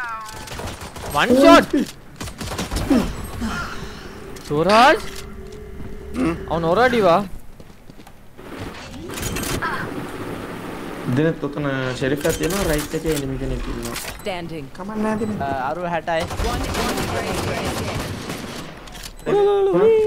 One shot. Suraj. On already wa. Dine to tana sheriff ka tiyena right එකේ enemy කෙනෙක් ඉන්නවා. Standing. කමක් නැහැ දින. අරු 60යි. One enemy remaining.